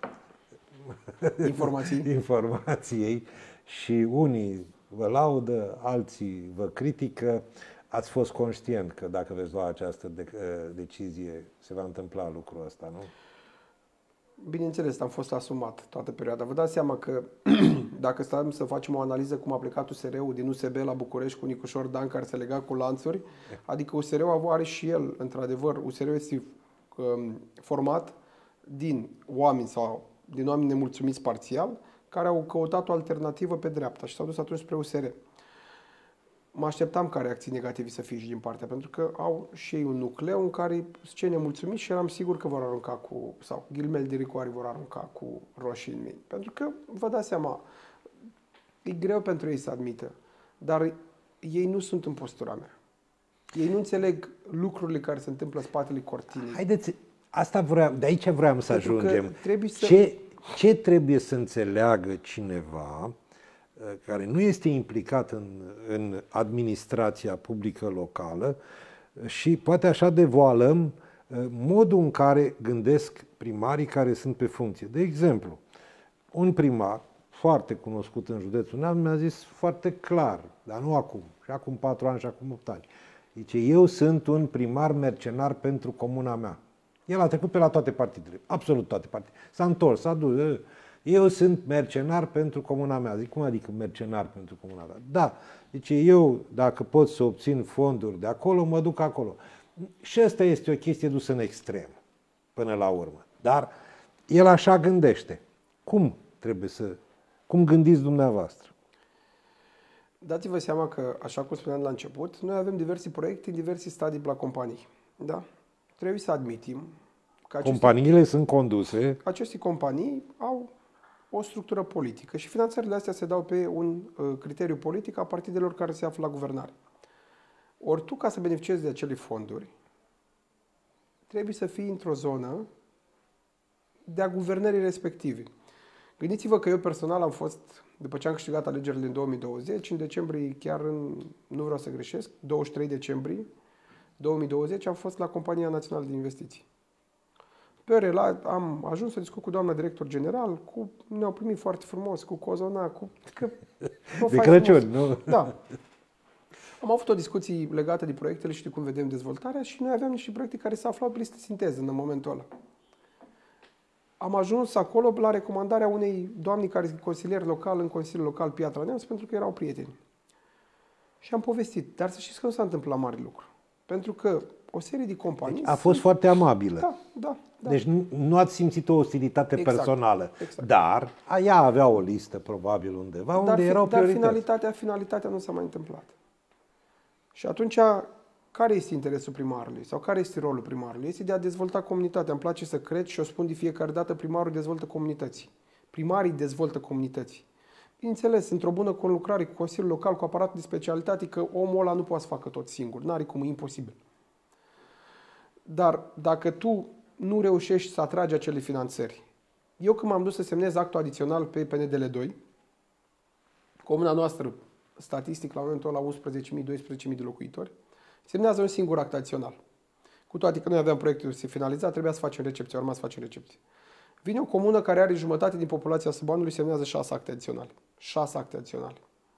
Informații. informației și unii vă laudă, alții vă critică. Ați fost conștient că dacă veți lua această de, uh, decizie, se va întâmpla lucrul ăsta, nu? Bineînțeles, am fost asumat toată perioada. Vă dați seama că dacă stăm să facem o analiză cum a plecat U S R-ul din U S B la București cu Nicușor Dan, care se lega cu lanțuri, adică U S R-ul are și el, într-adevăr, U S R-ul este um, format din oameni sau din oameni nemulțumiți parțial, care au căutat o alternativă pe dreapta și s-au dus atunci spre U S R. Mă așteptam ca reacții negative să fie și din partea, pentru că au și ei un nucleu în care sunt cei nemulțumiți și eram sigur că vor arunca cu, sau ghilmeli de rigoare vor arunca cu roșii în mine. Pentru că, vă dați seama, e greu pentru ei să admită, dar ei nu sunt în postura mea. Ei nu înțeleg lucrurile care se întâmplă în spatele cortinei. Haideți, asta vreau, de aici vreau să Pentru ajungem. Să... Ce, ce trebuie să înțeleagă cineva care nu este implicat în, în administrația publică locală și poate așa devoalăm modul în care gândesc primarii care sunt pe funcție. De exemplu, un primar foarte cunoscut în județul Neamț mi-a zis foarte clar, dar nu acum, și acum patru ani și acum opt ani. Zice, eu sunt un primar mercenar pentru comuna mea. El a trecut pe la toate partidele, absolut toate partidele. S-a întors, s-a dus. Eu sunt mercenar pentru comuna mea. Zic, cum adică mercenar pentru comuna mea? Da, zice, eu dacă pot să obțin fonduri de acolo, mă duc acolo. Și asta este o chestie dusă în extrem, până la urmă. Dar el așa gândește. Cum trebuie să... Cum gândiți dumneavoastră? Dați-vă seama că, așa cum spuneam la început, noi avem diverse proiecte, diverse stadii la companii. Da? Trebuie să admitim că aceste, companiile sunt conduse. Aceste companii au o structură politică și finanțările astea se dau pe un uh, criteriu politic a partidelor care se află la guvernare. Ori tu, ca să beneficiezi de acele fonduri, trebuie să fii într-o zonă de-a guvernării respective. Gândiți-vă că eu personal am fost, după ce am câștigat alegerile în două mii douăzeci, în decembrie, chiar în, nu vreau să greșesc, douăzeci și trei decembrie două mii douăzeci, am fost la Compania Națională de Investiții. Pe rela, am ajuns să discut cu doamna director general, cu, ne-au primit foarte frumos, cu cozona, cu... Că, de Crăciun, nu? Da. Am avut o discuție legată de proiectele și de cum vedem dezvoltarea și noi aveam niște proiecte care se aflau pe listă sinteză în momentul ăla. Am ajuns acolo la recomandarea unei doamne care este consilier local în Consiliul Local Piatra Neamț, pentru că erau prieteni. Și am povestit, dar să știți că nu s-a întâmplat mare lucru. Pentru că o serie de companii... Deci a fost foarte amabilă. Da, da, da. Deci nu, nu ați simțit o ostilitate exact, personală. Exact. Dar a, ea avea o listă, probabil, undeva, dar, unde erau dar priorități. finalitatea, finalitatea nu s-a mai întâmplat. Și atunci, care este interesul primarului? Sau care este rolul primarului? Este de a dezvolta comunitatea. Îmi place să cred și o spun de fiecare dată, primarul dezvoltă comunității. Primarii dezvoltă comunității. Bineînțeles, într-o bună conlucrare cu Consiliul Local, cu aparatul de specialitate, că omul ăla nu poate să facă tot singur. N-are cum, e imposibil. Dar dacă tu nu reușești să atragi acele finanțări, eu când m-am dus să semnez actul adițional pe P N D L doi, comuna noastră, statistic, la momentul ăla unsprezece mii - doisprezece mii de locuitori, semnează un singur act adițional. Cu toate că noi aveam proiectul să finalizat, trebuia să facem recepție, urma să facem recepție. Vine o comună care are jumătate din populația Săboanului, semnează șase acte adiționale. Șase acte adiționale.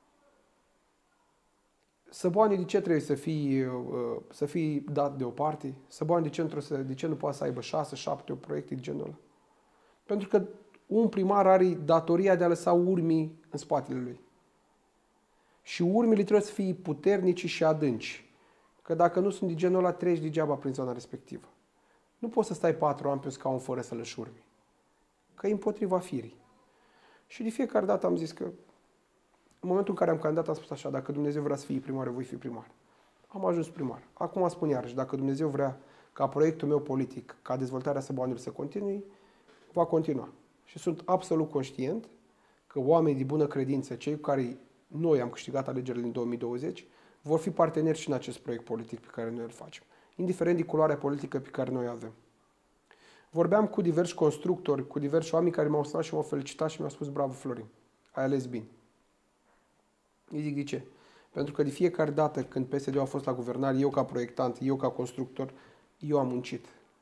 Săboanii de ce trebuie să fie, să fie dat deoparte? Săboanii de ce, să, de ce nu poate să aibă șase, șapte proiecte de genul ăla? Pentru că un primar are datoria de a lăsa urmii în spatele lui. Și urmile trebuie să fie puternici și adânci. Că dacă nu sunt de genul ăla, treci degeaba prin zona respectivă. Nu poți să stai patru ani pe un scaun fără să lăși urmi. că e împotriva firii. Și de fiecare dată am zis că, în momentul în care am candidat, am spus așa, dacă Dumnezeu vrea să fii primar, eu voi fi primar. Am ajuns primar. Acum spun iarăși, dacă Dumnezeu vrea ca proiectul meu politic, ca dezvoltarea Săboanului să continue, va continua. Și sunt absolut conștient că oamenii de bună credință, cei cu care noi am câștigat alegerile în două mii douăzeci, vor fi parteneri și în acest proiect politic pe care noi îl facem, indiferent de culoarea politică pe care noi o avem. Vorbeam cu diversi constructori, cu diversi oameni care m-au sunat și m-au felicitat și mi-au spus, bravo Florin, ai ales bine. Îi zic de ce? Pentru că de fiecare dată când P S D a fost la guvernare, eu ca proiectant, eu ca constructor, eu am muncit.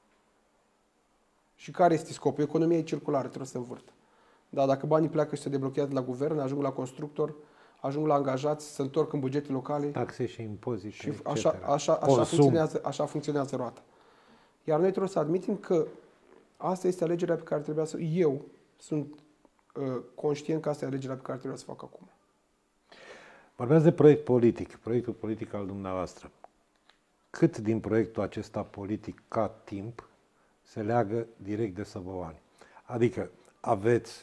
Și care este scopul? Economia e circulară, trebuie să învârtă. Dar dacă banii pleacă și se deblochează la guvern, ajung la constructor, ajung la angajați, se întorc în bugete locale. Taxe și impozite, și et cetera. așa, așa, așa, funcționează, așa funcționează roata. Iar noi trebuie să admitem că asta este alegerea pe care trebuia să... Eu sunt uh, conștient că asta e alegerea pe care trebuia să fac acum. Vorbeați de proiect politic, proiectul politic al dumneavoastră. Cât din proiectul acesta politic ca timp se leagă direct de Săbăoani? Adică aveți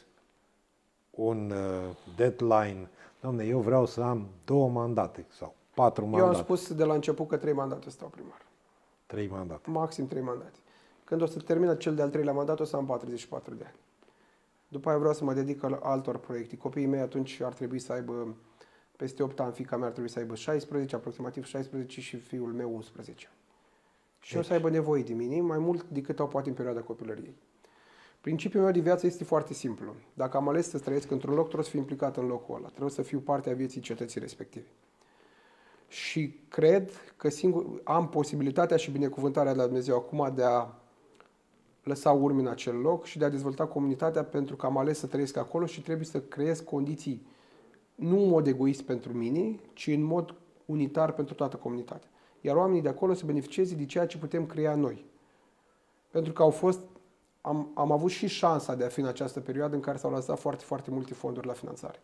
un uh, deadline, dom'le, eu vreau să am două mandate sau patru mandate. Eu am spus de la început că trei mandate stau primar. Trei mandate. Maxim trei mandate. Când o să termină cel de-al treilea mandat, o să am patruzeci și patru de ani. După aia vreau să mă dedic la altor proiecte. Copiii mei atunci ar trebui să aibă peste opt ani, fiica mea ar trebui să aibă șaisprezece, aproximativ șaisprezece și fiul meu unsprezece. Și deci. O să aibă nevoie de mine mai mult decât au poate în perioada copilăriei. Principiul meu de viață este foarte simplu. Dacă am ales să trăiesc într-un loc, trebuie să fiu implicat în locul ăla. Trebuie să fiu parte a vieții cetății respective. Și cred că singur, am posibilitatea și binecuvântarea de la Dumnezeu acum de a lăsa urme în acel loc și de a dezvolta comunitatea, pentru că am ales să trăiesc acolo și trebuie să creez condiții nu în mod egoist pentru mine, ci în mod unitar pentru toată comunitatea. Iar oamenii de acolo să beneficieze de ceea ce putem crea noi. Pentru că au fost, am, am avut și șansa de a fi în această perioadă în care s-au lansat foarte, foarte multe fonduri la finanțare.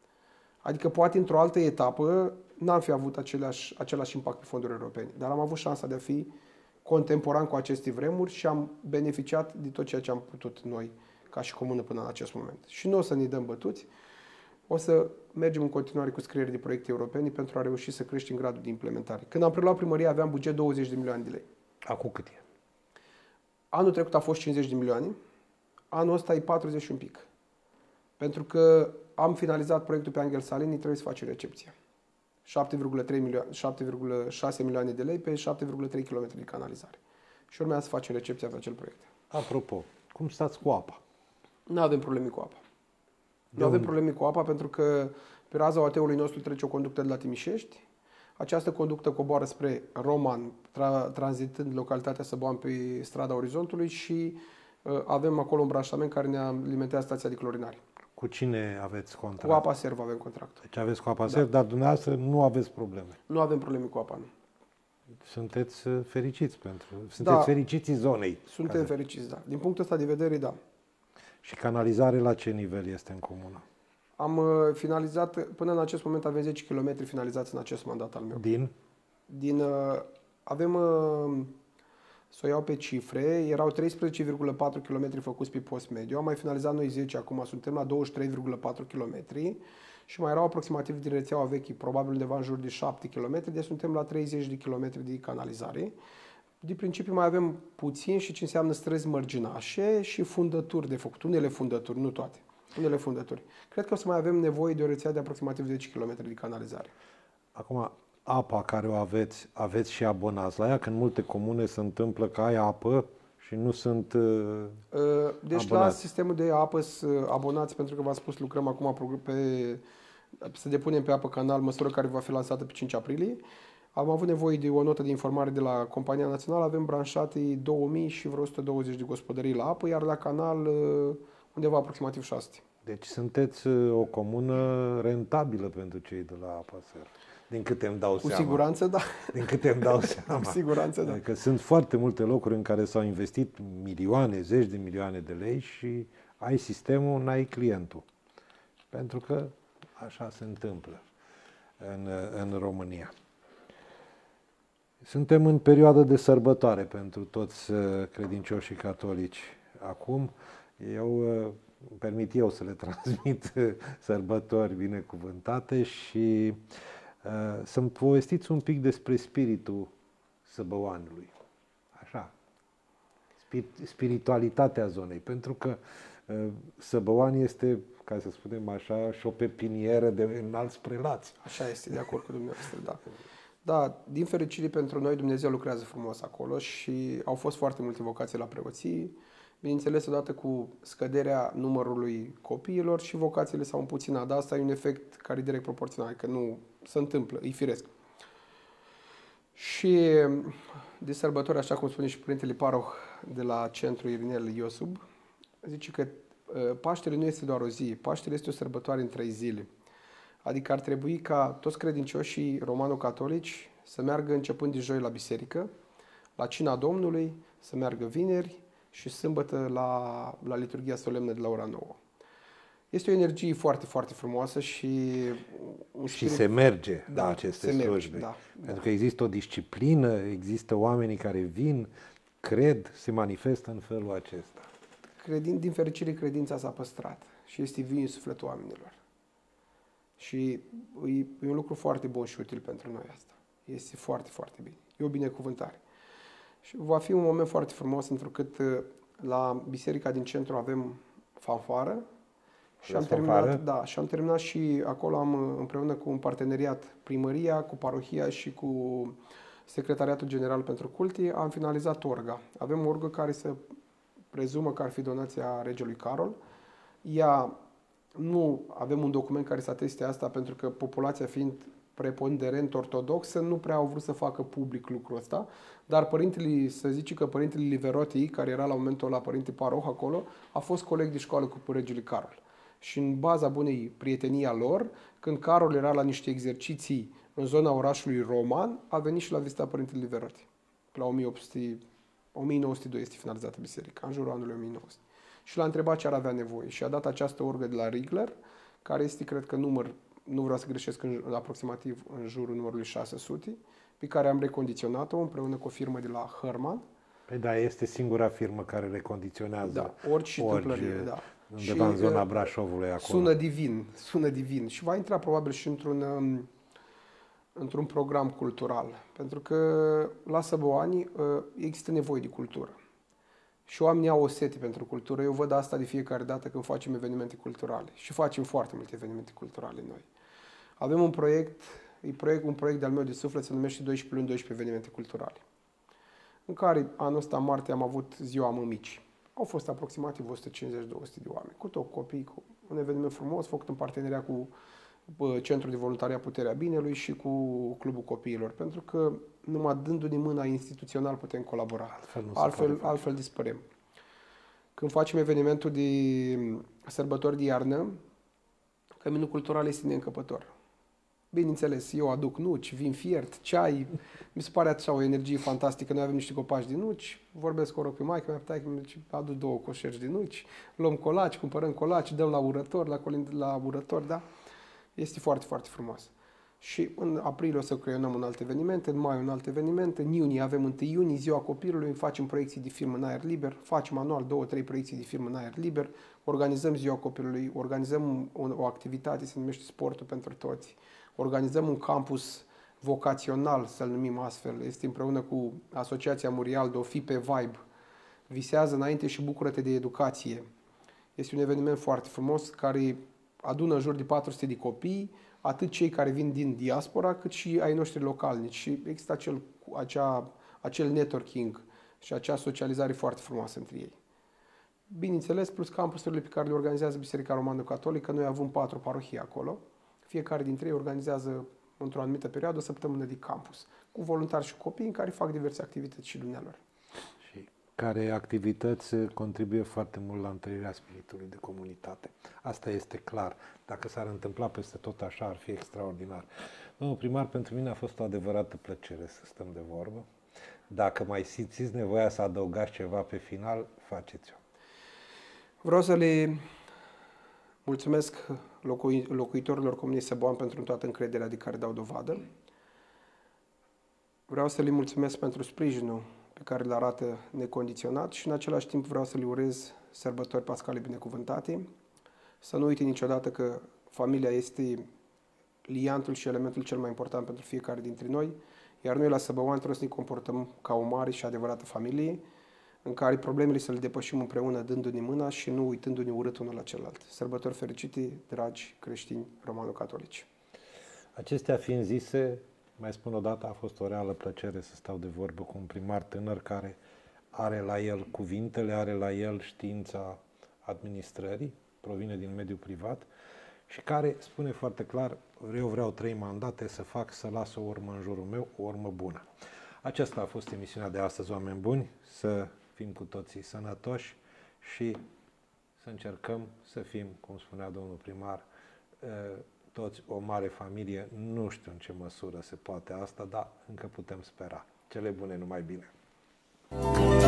Adică poate într-o altă etapă n-am fi avut același, același impact pe fonduri europene, dar am avut șansa de a fi contemporan cu aceste vremuri și am beneficiat de tot ceea ce am putut noi ca și comună până în acest moment. Și nu o să ne dăm bătuți, o să mergem în continuare cu scrieri de proiecte europene pentru a reuși să creștem gradul de implementare. Când am preluat primăria aveam buget douăzeci de milioane de lei. Acum cât e? Anul trecut a fost cincizeci de milioane, anul ăsta e patruzeci și un pic. Pentru că am finalizat proiectul pe Angel Salini, trebuie să facem recepția. șapte virgulă trei milioane, șapte virgulă șase milioane de lei pe șapte virgulă trei kilometri de canalizare. Și urmează să facem recepția pe acel proiect. Apropo, cum stați cu apa? Nu avem probleme cu apa. Nu avem probleme cu apa pentru că pe raza O A T-ului nostru trece o conductă de la Timișești. Această conductă coboară spre Roman, tra- tranzitând localitatea Săboan pe strada Orizontului și uh, avem acolo un branșament care ne alimentează stația de clorinare. Cu cine aveți contract? Cu Apa Serv avem contract. Deci aveți cu Apa Serv, da. Dar dumneavoastră nu aveți probleme. Nu avem probleme cu apa, nu. Sunteți fericiți pentru... Sunteți da. fericiți zonei. Suntem fericiți, da. Din punctul ăsta de vedere, da. Și canalizare la ce nivel este în comună? Am uh, finalizat, până în acest moment avem zece kilometri finalizați în acest mandat al meu. Din? Din uh, avem, uh, să o iau pe cifre, erau treisprezece virgulă patru kilometri făcuți pe post mediu, am mai finalizat noi zece, acum suntem la douăzeci și trei virgulă patru kilometri și mai erau aproximativ din rețeaua veche, probabil undeva în jur de șapte kilometri, deci suntem la treizeci de kilometri de canalizare. De principiu mai avem puțin și ce înseamnă străzi mărginașe și fundături de făcut. Unele fundături, nu toate. Unele fundături. Cred că o să mai avem nevoie de o rețea de aproximativ zece kilometri de canalizare. Acum, apa care o aveți, aveți și abonați la ea? Că în multe comune se întâmplă că ai apă și nu sunt uh, Deci abonați. La sistemul de apă sunt abonați, pentru că v-am spus, lucrăm acum pe, să depunem pe apă canal, măsură care va fi lansată pe cinci aprilie. Am avut nevoie de o notă de informare de la Compania Națională, avem branșate două mii și vreo o sută douăzeci de gospodării la apă, iar la canal undeva aproximativ șase sute. Deci sunteți o comună rentabilă pentru cei de la Apa Serv. Din câte îmi dau Cu seama. Cu siguranță, da. Din câte îmi dau seama. Cu siguranță, da. Că sunt foarte multe locuri în care s-au investit milioane, zeci de milioane de lei și ai sistemul, n-ai clientul. Pentru că așa se întâmplă în, în România. Suntem în perioadă de sărbătoare pentru toți credincioșii catolici acum. Eu îmi permit eu să le transmit sărbători binecuvântate și uh, să-mi povestiți un pic despre spiritul săbăoanului. Așa, spiritualitatea zonei, pentru că uh, Săbăoani este, ca să spunem așa, și o pepinieră de înalți prelați. Așa este, de acord cu dumneavoastră, da. Da, din fericire pentru noi, Dumnezeu lucrează frumos acolo și au fost foarte multe vocații la preoții. Bineînțeles, odată cu scăderea numărului copiilor și vocațiile s-au împuținat. Dar asta e un efect care e direct proporțional, că nu se întâmplă, e firesc. Și de sărbători, așa cum spune și Părintele Paroh de la Centrul Irinel Iosub, zice că Paștele nu este doar o zi, Paștele este o sărbătoare în trei zile. Adică ar trebui ca toți credincioșii romano-catolici să meargă începând de joi la biserică, la cina Domnului, să meargă vineri și sâmbătă la, la liturghia solemnă de la ora nouă. Este o energie foarte, foarte frumoasă și... Un și spirit... se merge da, la aceste se slujbe. Da, pentru da. că există o disciplină, există oamenii care vin, cred, se manifestă în felul acesta. Credin, din fericire, credința s-a păstrat și este viu în sufletul oamenilor. Și e, e un lucru foarte bun și util pentru noi asta. Este foarte, foarte bine. E o binecuvântare. Și va fi un moment foarte frumos, întrucât la biserica din centru avem fanfară. Și am, terminat, da, și am terminat și acolo am împreună cu un parteneriat primăria, cu parohia și cu Secretariatul General pentru Culti, am finalizat orga. Avem o orgă care se prezumă că ar fi donația regelui Carol. Ea, nu avem un document care să ateste asta, pentru că populația fiind preponderent ortodoxă, nu prea au vrut să facă public lucrul ăsta, dar părintele, să zice că părintele Liverotti, care era la momentul ăla părinte paroh acolo, a fost coleg de școală cu regele Carol. Și în baza bunei prietenii a lor, când Carol era la niște exerciții în zona orașului Roman, a venit și l-a vizitat părintele Liverotti. La o mie opt sute, o mie nouă sute doi este finalizată biserica, în jurul anului o mie nouă sute. Și l-a întrebat ce ar avea nevoie și a dat această orgă de la Rigler, care este, cred că, număr, nu vreau să greșesc, în, aproximativ în jurul numărului șase sute, pe care am recondiționat-o împreună cu o firmă de la Herman. Păi da, este singura firmă care recondiționează da, orgi și tâmplărie, da. Undeva și în zona Brașovului acolo. Sună divin, sună divin și va intra probabil și într-un, într-un program cultural, pentru că la Săbăoani există nevoie de cultură. Și oamenii au o sete pentru cultură. Eu văd asta de fiecare dată când facem evenimente culturale. Și facem foarte multe evenimente culturale noi. Avem un proiect, e proiect un proiect de-al meu de suflet, se numește doisprezece luni, doisprezece evenimente culturale. În care anul ăsta, în martie, am avut ziua mămicii. Au fost aproximativ o sută cincizeci - două sute de oameni, cu tot copii, cu un eveniment frumos, făcut în parteneria cu Centrul de Voluntariat Puterea Binelui și cu Clubul Copiilor, pentru că numai dându-ne mâna instituțional putem colabora. Altfel, altfel, altfel dispărem. Când facem evenimentul de sărbători de iarnă, căminul cultural este neîncăpător. Bineînțeles, eu aduc nuci, vin fiert, ceai, mi se pare așa o energie fantastică. Noi avem niște copaci de nuci, vorbesc cu pe maică mea, taică mi aduc două coșeri de nuci, luăm colaci, cumpărăm colaci, dăm la urător, la, colind- la urător, da? Este foarte, foarte frumos. Și în aprilie o să creionăm un alt eveniment, în mai un alt eveniment, în iunie avem întâi iunie, ziua copilului, facem proiecții de film în aer liber, facem anual două, trei proiecții de film în aer liber, organizăm ziua copilului, organizăm o, o activitate, se numește Sportul pentru Toți, organizăm un campus vocațional, să-l numim astfel, este împreună cu Asociația Murialdo, Fi pe Vibe, visează înainte și bucură-te de educație. Este un eveniment foarte frumos care adună în jur de patru sute de copii, atât cei care vin din diaspora, cât și ai noștri localnici. Și există acel, acea, acel networking și acea socializare foarte frumoasă între ei. Bineînțeles, plus campusurile pe care le organizează Biserica Romano-Catolică, noi avem patru parohii acolo. Fiecare dintre ei organizează într-o anumită perioadă o săptămână de campus, cu voluntari și copii în care fac diverse activități și dumnealor. Și care activități contribuie foarte mult la întărirea spiritului de comunitate. Asta este clar. Dacă s-ar întâmpla peste tot așa, ar fi extraordinar. Domnul primar, pentru mine a fost o adevărată plăcere să stăm de vorbă. Dacă mai simțiți nevoia să adăugați ceva pe final, faceți-o. Vreau să le mulțumesc locui, locuitorilor Comunei Săbăoan pentru toată încrederea de care dau dovadă. Vreau să le mulțumesc pentru sprijinul pe care îl arată necondiționat și în același timp vreau să le urez sărbători pascale binecuvântate. Să nu uite niciodată că familia este liantul și elementul cel mai important pentru fiecare dintre noi, iar noi la Săbăuan trebuie să ne comportăm ca o mare și adevărată familie, în care problemele să le depășim împreună dându-ne mâna și nu uitându-ne urât unul la celălalt. Sărbători fericite, dragi creștini romano-catolici! Acestea fiind zise, mai spun o dată, a fost o reală plăcere să stau de vorbă cu un primar tânăr care are la el cuvintele, are la el știința administrării, provine din mediul privat și care spune foarte clar, eu vreau trei mandate să fac, să las o urmă în jurul meu, o urmă bună. Aceasta a fost emisiunea de astăzi, oameni buni, să fim cu toții sănătoși și să încercăm să fim, cum spunea domnul primar, toți o mare familie. Nu știu în ce măsură se poate asta, dar încă putem spera. Cele bune, numai bine!